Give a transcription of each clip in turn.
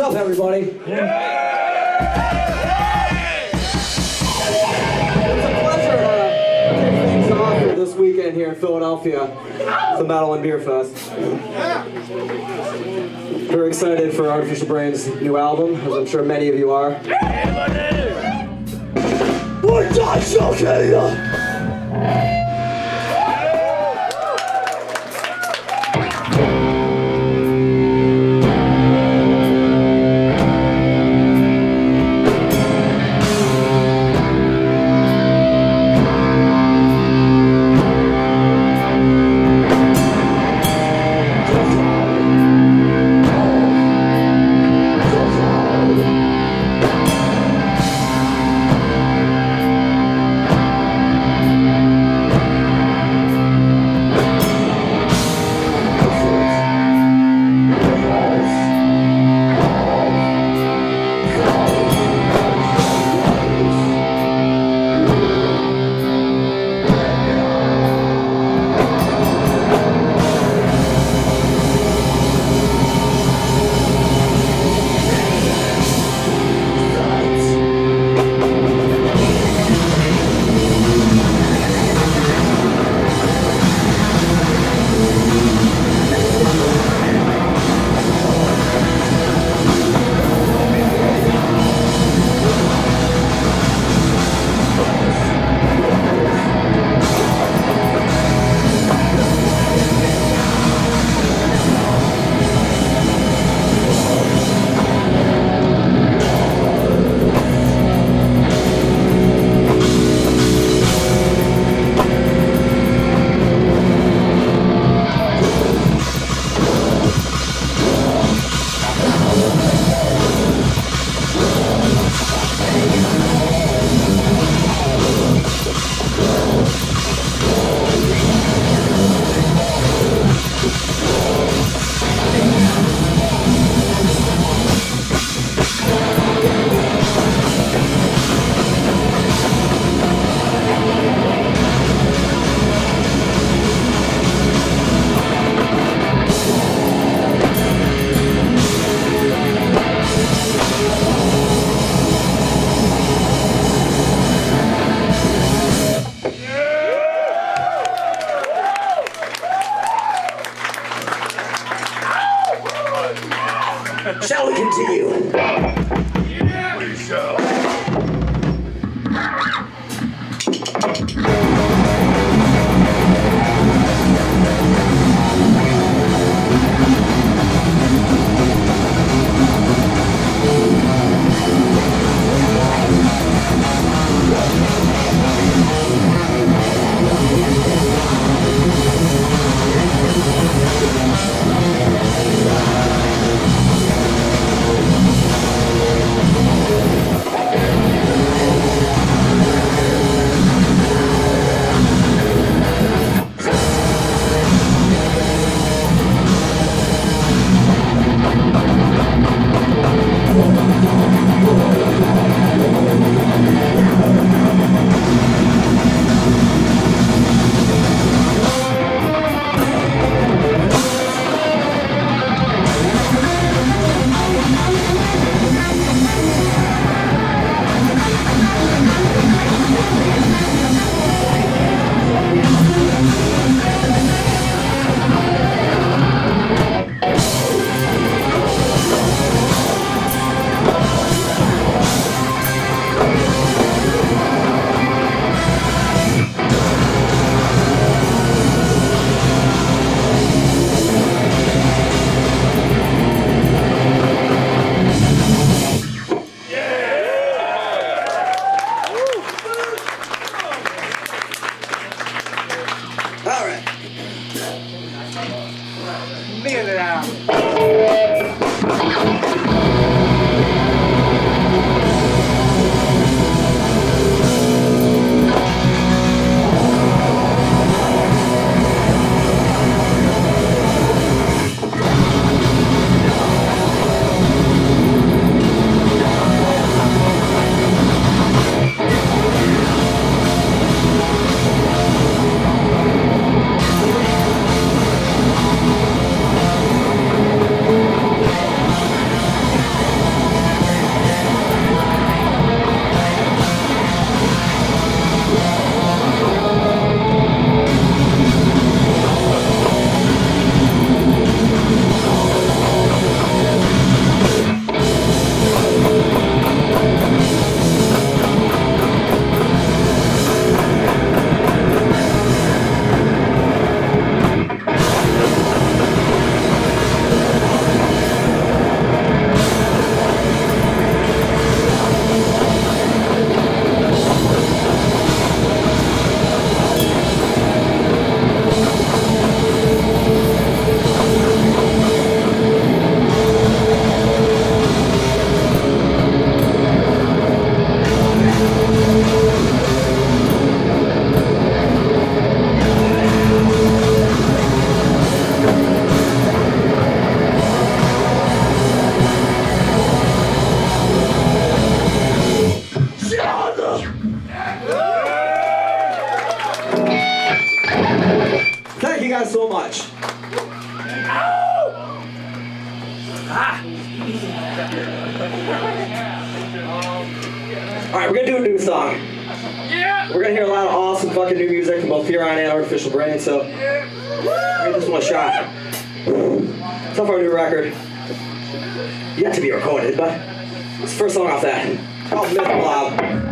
up, everybody? It's a pleasure to kick things off for this weekend here in Philadelphia, the Madeline Beer Fest. Very excited for Artificial Brain's new album, as I'm sure many of you are. Shall we continue? Yeah, we shall. Thank you guys so much. Alright, we're gonna do a new song. We're gonna hear a lot of awesome fucking new music from both Furon and Artificial Brain, so give this one a shot. It's off our new record. Yet to be recorded, but it's the first song off that. It's called Myth Blob.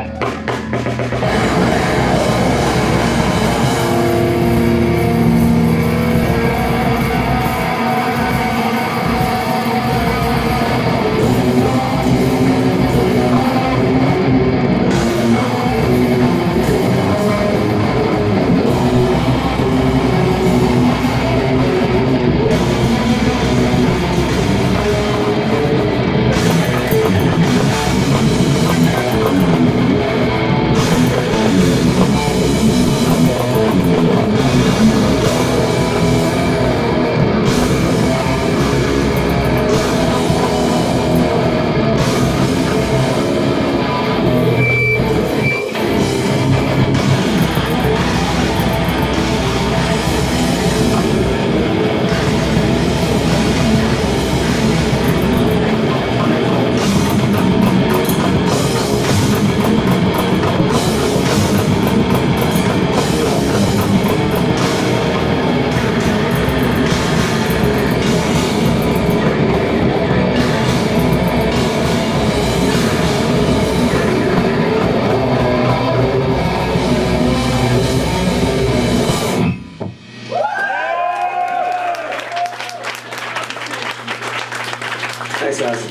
Thanks, guys.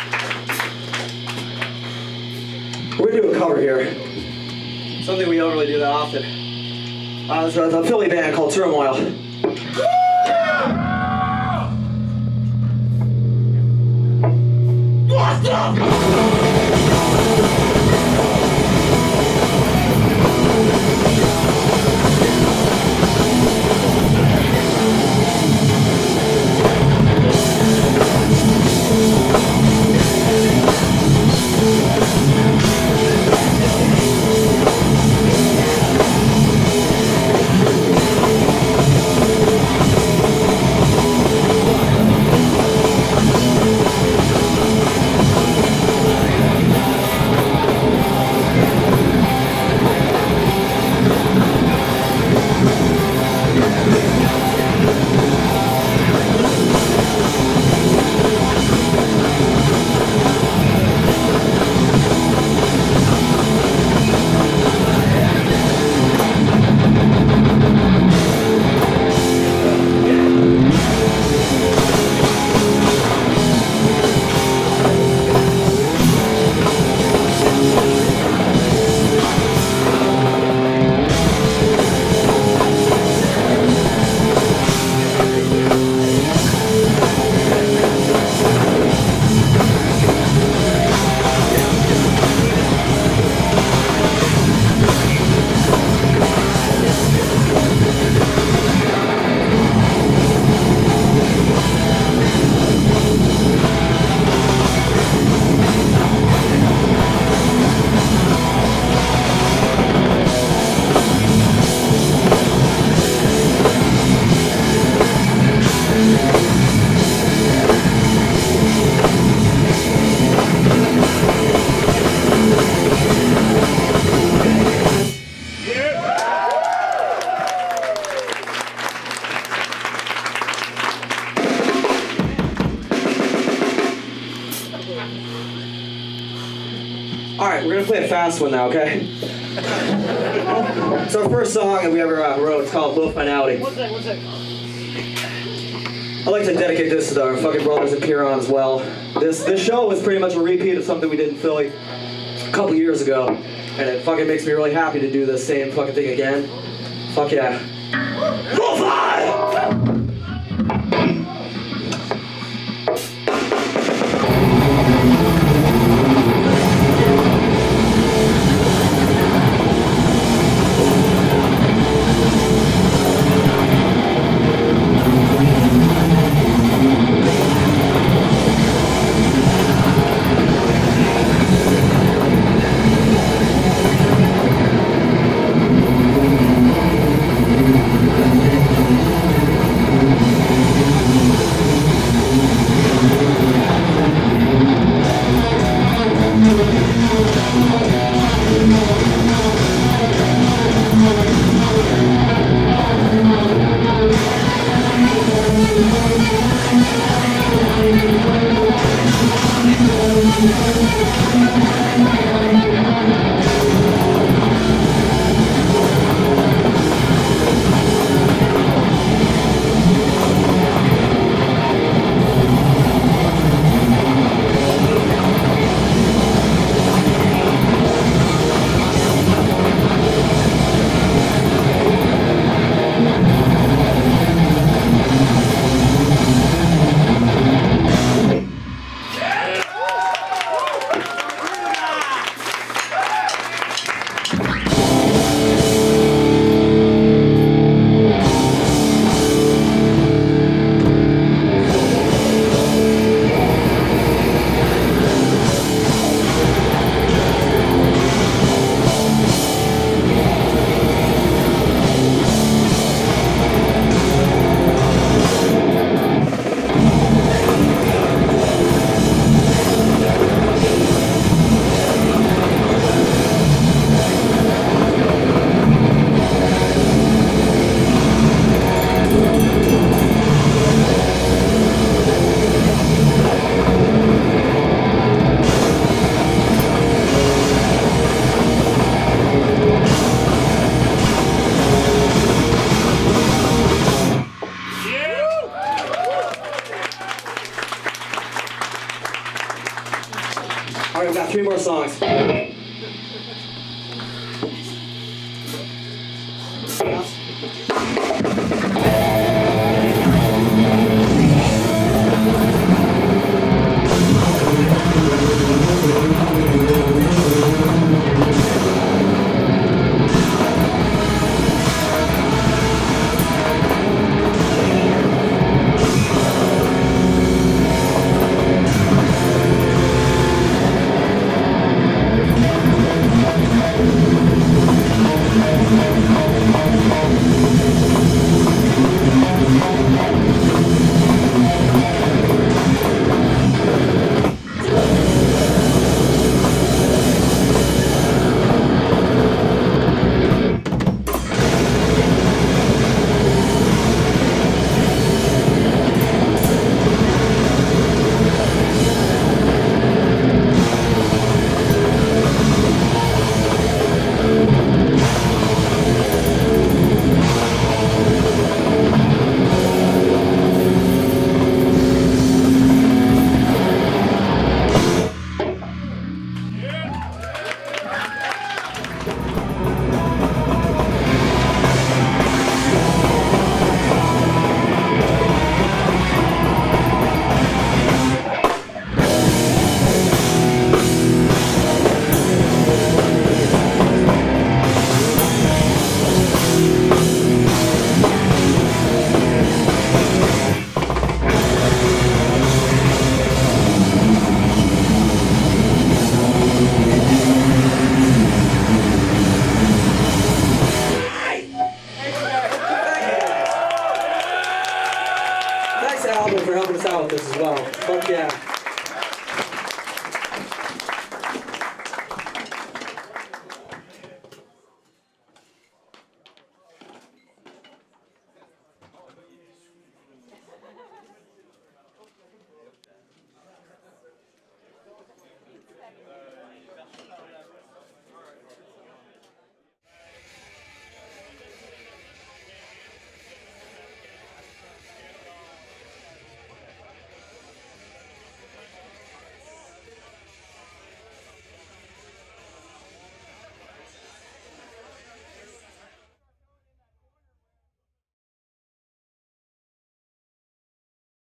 We're gonna do a cover here. Something we don't really do that often. It's a Philly band called Turmoil. What's up? Alright, we're gonna play a fast one now, okay? It's our first song that we ever wrote. It's called Low Finality. What's that? I'd like to dedicate this to our fucking brothers in Piron as well. This show was pretty much a repeat of something we did in Philly a couple years ago. And it fucking makes me really happy to do the same fucking thing again. Fuck yeah. Lo-fi! Alright, we've got 3 more songs. For helping us out with this as well. Fuck yeah.